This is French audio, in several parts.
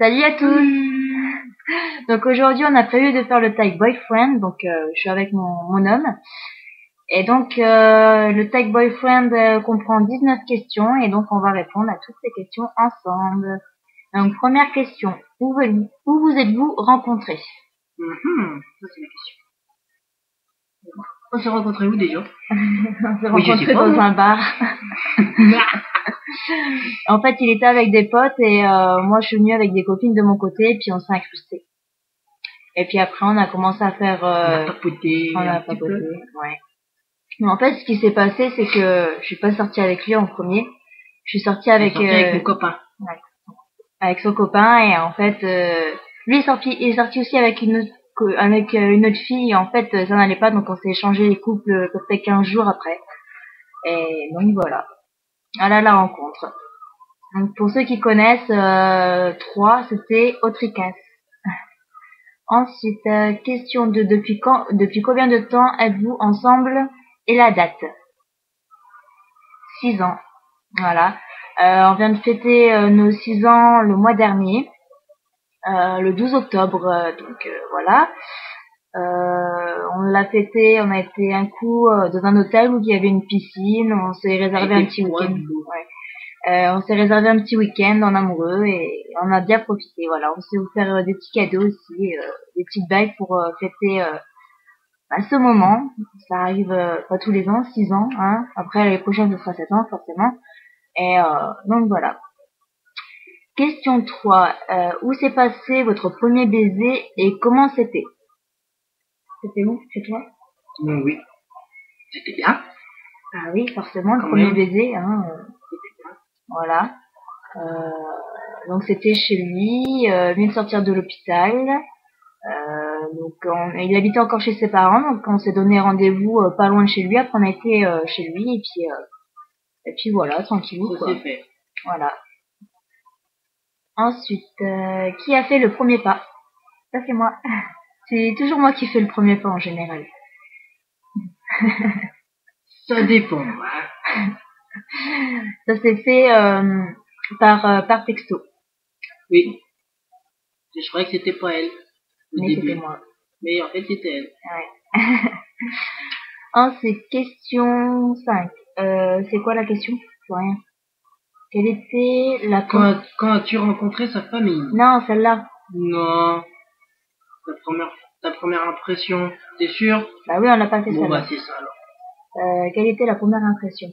Salut à tous. Donc aujourd'hui on a prévu de faire le tag boyfriend, donc je suis avec mon homme. Et donc le tag boyfriend comprend 19 questions et donc on va répondre à toutes ces questions ensemble. Donc première question, où vous êtes-vous rencontrés? Ça c'est la question. On s'est rencontrés où déjà? On s'est rencontrés dans un bar. En fait, il était avec des potes et moi je suis venue avec des copines de mon côté et puis on s'est incrustés. Et puis après on a commencé à faire on a papoté, ouais. Mais en fait ce qui s'est passé c'est que je suis pas sortie avec lui en premier. Je suis sortie avec mon copain. Ouais, avec son copain et en fait lui il est sorti aussi avec une autre fille et en fait ça n'allait pas donc on s'est échangé les couples peut-être 15 jours après. Et donc voilà. Voilà la rencontre. Donc pour ceux qui connaissent 3, c'était Autricas. Ensuite, question de depuis combien de temps êtes-vous ensemble et la date? 6 ans. Voilà. On vient de fêter nos 6 ans le mois dernier, le 12 octobre. Donc voilà. On l'a fêté, on a été un coup dans un hôtel où il y avait une piscine. On s'est réservé un petit week-end. Ouais. On s'est réservé un petit week-end en amoureux et on a bien profité. Voilà, on s'est offert des petits cadeaux aussi, des petites bagues pour fêter ce moment. Ça arrive pas tous les ans, 6 ans. Hein. Après, l'année prochaine, ce sera 7 ans, forcément. Et donc voilà. Question 3. Où s'est passé votre premier baiser et comment c'était? C'était où? Chez toi? Oui. C'était bien. Ah oui, forcément, le premier baiser. Hein, voilà. Donc c'était chez lui, vient de sortir de l'hôpital. Donc il habitait encore chez ses parents, donc on s'est donné rendez-vous pas loin de chez lui. Après on a été chez lui et puis voilà, tranquillou quoi. Ça s'est fait. Voilà. Ensuite, qui a fait le premier pas? Ça c'est moi. C'est toujours moi qui fais le premier pas en général. Ça dépend. Hein. Ça s'est fait par texto. Oui. Je croyais que c'était pas elle. Mais c'était moi. Mais en fait c'était elle. Ouais. Ensuite, question 5. C'est quoi la question? Pour rien. Quelle était la... Quand as-tu rencontré sa famille? Non, celle-là. Non. Ta première impression, t'es sûr? Bah oui, on l'a pas fait ça. Bon bah c'est ça alors. Quelle était la première impression?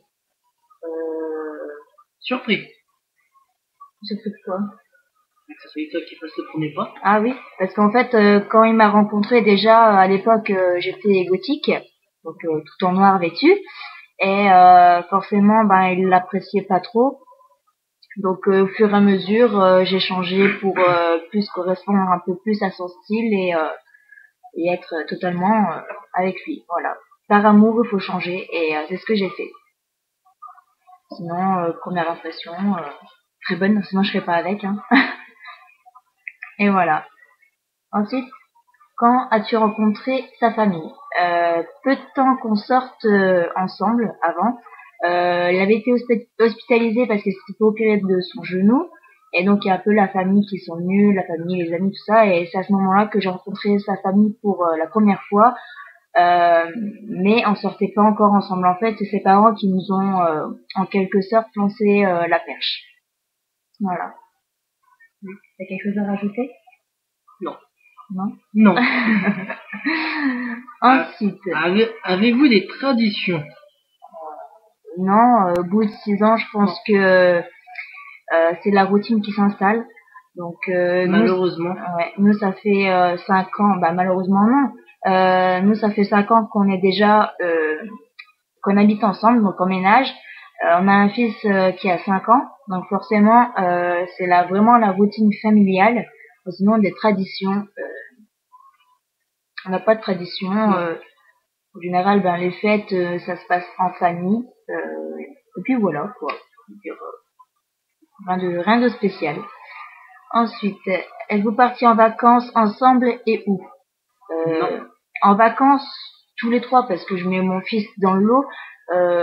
Surpris. Surpris de quoi? Que ça soit toi qui fasse le premier pas. Ah oui, parce qu'en fait, quand il m'a rencontré déjà à l'époque, j'étais gothique, donc tout en noir vêtu, et forcément, ben il l'appréciait pas trop. Donc au fur et à mesure, j'ai changé pour plus correspondre un peu plus à son style et être totalement avec lui. Voilà. Par amour, il faut changer et c'est ce que j'ai fait. Sinon, première impression, très bonne, sinon je serais pas avec. Hein. Et voilà. Ensuite, quand as-tu rencontré sa famille? Peu de temps qu'on sorte ensemble avant. Il avait été hospitalisé parce qu'il s'était fait opérer de son genou. Et donc, il y a un peu la famille qui sont venus, la famille, les amis, tout ça. Et c'est à ce moment-là que j'ai rencontré sa famille pour la première fois. Mais on sortait pas encore ensemble. En fait, c'est ses parents qui nous ont, en quelque sorte, lancé la perche. Voilà. T'as quelque chose à rajouter? Non. Non? Non. Ensuite. Avez-vous des traditions? Non, au bout de 6 ans, je pense que c'est la routine qui s'installe. Donc malheureusement. Nous ça fait 5 ans. Bah malheureusement non. Nous ça fait 5 ans qu'on est déjà qu'on habite ensemble, donc on ménage. On a un fils qui a 5 ans, donc forcément c'est vraiment la routine familiale. Sinon des traditions, on n'a pas de tradition. En général, ben les fêtes, ça se passe en famille. Et puis voilà quoi. Rien de spécial. Ensuite, êtes-vous partis en vacances ensemble et où? Non. En vacances, tous les 3, parce que je mets mon fils dans le lot.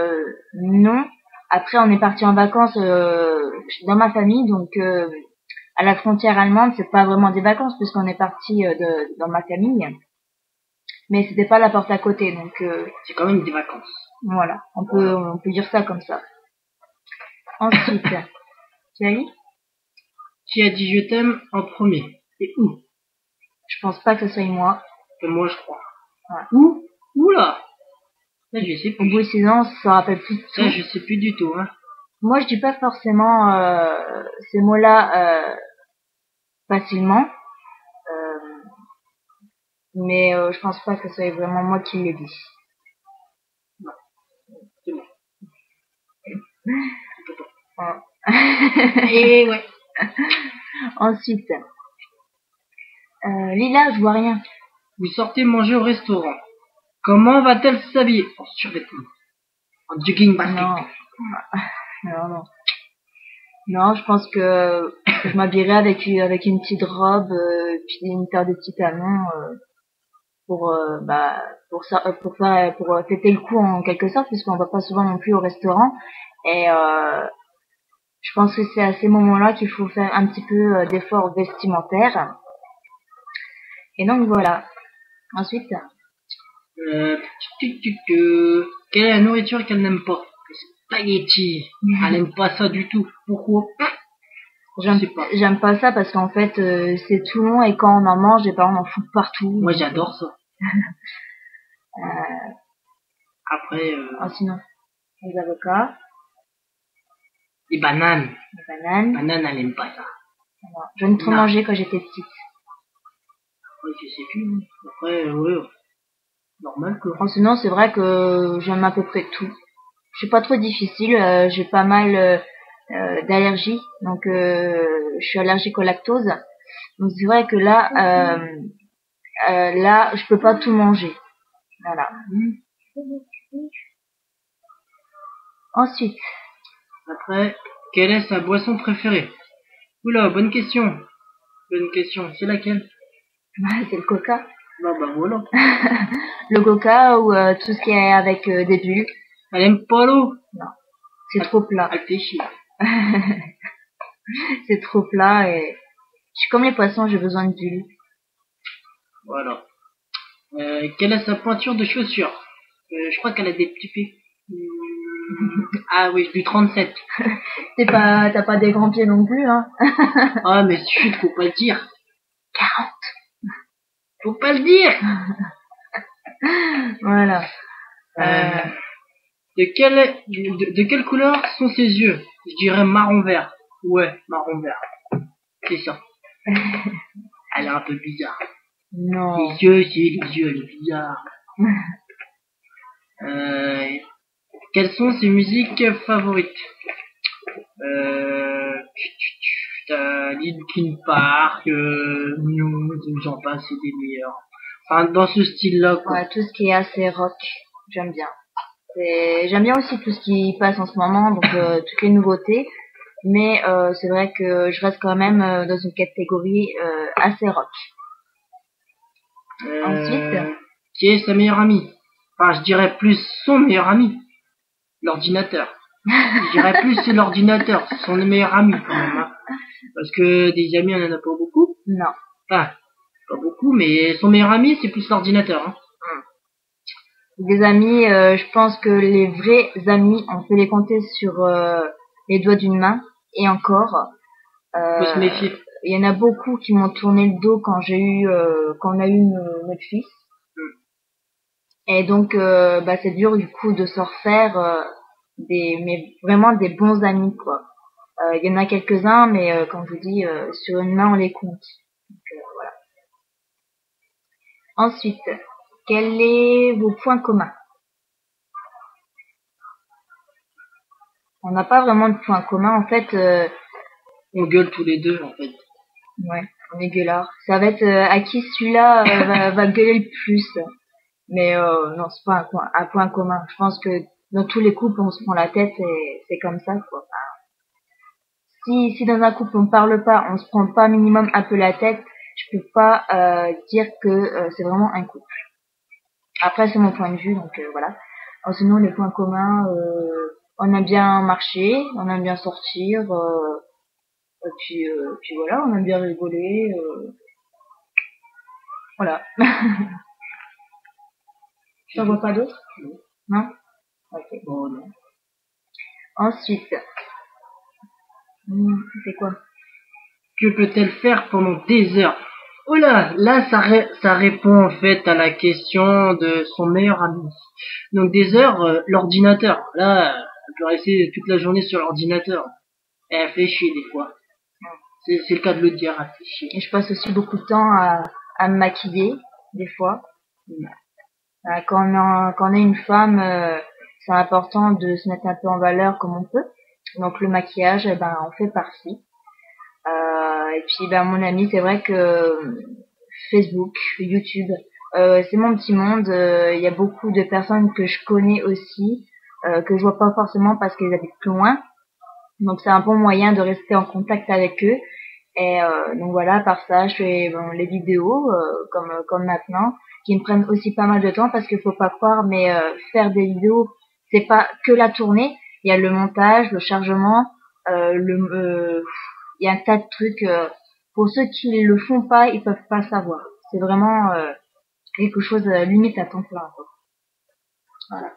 Non. Après, on est partis en vacances dans ma famille, donc à la frontière allemande, c'est pas vraiment des vacances puisqu'on est parti dans ma famille, mais c'était pas la porte à côté, donc C'est quand même des vacances. voilà, on peut dire ça comme ça. Ensuite, tu as dit? Qui a dit je t'aime en premier? Et où? Je pense pas que ce soit moi. Et moi je crois. Ouais. Où là? Là je sais Au plus. bout de 6 ans, on se rappelle plus de tout. Là je sais plus du tout, hein. Moi, je dis pas forcément ces mots-là facilement, mais je pense pas que ce soit vraiment moi qui l'ai dit. Non, c'est bon. Ouais. Et ouais. Ensuite, Lila, je vois rien. Vous sortez manger au restaurant. Comment va-t-elle s'habiller? En survêtement. En jogging basket. Non. Non, je pense que je m'habillerai avec une petite robe, puis une paire de petits talons pour fêter le coup en quelque sorte, puisqu'on va pas souvent non plus au restaurant. Et je pense que c'est à ces moments-là qu'il faut faire un petit peu d'effort vestimentaire. Et donc voilà. Ensuite, quelle est la nourriture qu'elle n'aime pas? Les spaghettis. Elle n'aime pas ça du tout. Pourquoi? j'aime pas ça parce qu'en fait c'est tout long et quand on en mange, les parents en foutent partout. Moi j'adore ça. Après, sinon, les avocats, les bananes. les bananes. Banane, elle aime pas ça. Non, j'en ai trop mangé quand j'étais petite. Ouais, je sais plus. Après, ouais, normal quoi. Sinon, c'est vrai que j'aime à peu près tout. Je suis pas trop difficile, j'ai pas mal d'allergies, donc je suis allergique au lactose. Donc c'est vrai que là, je peux pas tout manger. Voilà. Ensuite. Après, quelle est sa boisson préférée? Oula, bonne question. Bonne question. C'est laquelle? C'est le coca. Non, bah voilà. Le coca ou tout ce qui est avec des bulles. Elle aime pas l'eau? Non. C'est trop plat. Elle fait chier. C'est trop plat et je suis comme les poissons, j'ai besoin de bulles. Voilà. Quelle est sa pointure de chaussures? Je crois qu'elle a des petits pieds. Ah oui, du 37. T'as pas des grands pieds non plus, hein. Ah mais chut, faut pas le dire. 40. Faut pas le dire. Voilà. De quelle couleur sont ses yeux? Je dirais marron vert. Ouais, marron vert. C'est ça. Elle est un peu bizarre. Non. Les yeux, elle est bizarre. Quelles sont ses musiques favorites? Linkin Park, Muse, j'en passe, c'est des meilleurs. Enfin, dans ce style-là, quoi. Ouais, tout ce qui est assez rock, j'aime bien. J'aime bien aussi tout ce qui passe en ce moment, donc toutes les nouveautés. Mais c'est vrai que je reste quand même dans une catégorie assez rock. Ensuite, qui est sa meilleure amie? Enfin, je dirais plus son meilleur ami, l'ordinateur. Je dirais plus c'est l'ordinateur, c'est son meilleur ami quand même. Hein. Parce que des amis, on en a pas beaucoup. Non. Enfin, pas beaucoup, mais son meilleur ami, c'est plus l'ordinateur. Hein. Des amis, je pense que les vrais amis, on peut les compter sur les doigts d'une main. Et encore, faut se méfier. Il y en a beaucoup qui m'ont tourné le dos quand on a eu notre fils. Et donc, c'est dur du coup de se refaire mais vraiment des bons amis quoi. Il y en a quelques-uns, mais comme je vous dis, sur une main on les compte. Donc, voilà. Ensuite, quels est vos points communs? On n'a pas vraiment de points communs en fait. On gueule tous les deux en fait. Ouais, on est gueulards. Ça va être à qui celui-là va gueuler le plus. Mais non, c'est pas un point commun. Je pense que dans tous les couples, on se prend la tête et c'est comme ça, quoi. Enfin, si dans un couple on parle pas, on se prend pas minimum un peu la tête, je peux pas dire que c'est vraiment un couple. Après, c'est mon point de vue, donc voilà. Alors, sinon, les points communs, on aime bien marcher, on aime bien sortir, Puis voilà, on a bien rigolé. Voilà. T'en vois pas d'autres? Non. Ok. Bon, non. Ensuite, c'est quoi? Que peut-elle faire pendant des heures? Oula, là, ça répond en fait à la question de son meilleur ami. Donc des heures, l'ordinateur. Là, elle peut rester toute la journée sur l'ordinateur. Et elle fait chier des fois. C'est le cas de le dire, elle fait chier. Et je passe aussi beaucoup de temps à me maquiller, des fois. Quand on est une femme, c'est important de se mettre un peu en valeur comme on peut. Donc le maquillage, on fait partie. Et puis mon ami, c'est vrai que Facebook, YouTube, c'est mon petit monde. Il y a beaucoup de personnes que je connais aussi, que je vois pas forcément parce qu'ils habitent plus loin. Donc c'est un bon moyen de rester en contact avec eux. Et donc voilà, par ça, je fais les vidéos comme maintenant, qui me prennent aussi pas mal de temps parce qu'il faut pas croire, mais faire des vidéos, c'est pas que la tournée. Il y a le montage, le chargement, il y a un tas de trucs. Pour ceux qui le font pas, ils peuvent pas savoir. C'est vraiment quelque chose limite à temps plein, quoi. Voilà.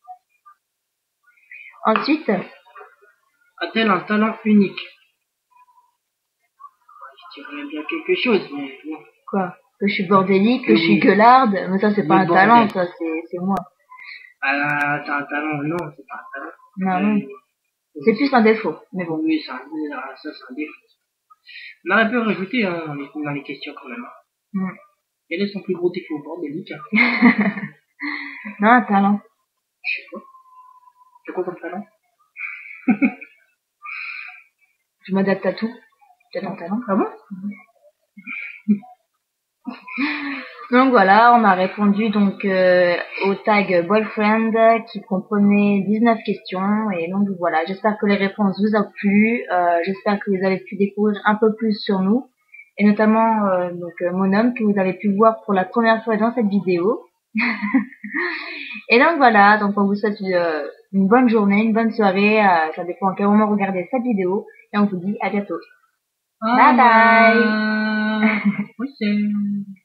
Ensuite, A-t-elle un talent unique? Je dirais bien quelque chose, mais bon. quoi? Que je suis bordélique, que je suis gueularde, mais ça c'est pas un talent, ça c'est moi. Ah, t'as un talent, non, c'est pas un talent. Non, non. C'est plus un défaut, mais bon. Oui, ça c'est un défaut. On aurait pu rajouter dans les questions quand même. Quel est son plus gros défaut, bordélique? Non, un talent. Je sais pas. C'est quoi ton talent? Je m'adapte à tout. C'est un talent. Ah bon? Donc voilà, on a répondu donc au tag boyfriend qui comprenait 19 questions et donc voilà, j'espère que les réponses vous ont plu, j'espère que vous avez pu découvrir un peu plus sur nous et notamment mon homme que vous avez pu voir pour la première fois dans cette vidéo. Et donc voilà, donc on vous souhaite une bonne journée, une bonne soirée, ça dépend à quel moment vous regardez cette vidéo et on vous dit à bientôt. Bye bye. Oui, c'est...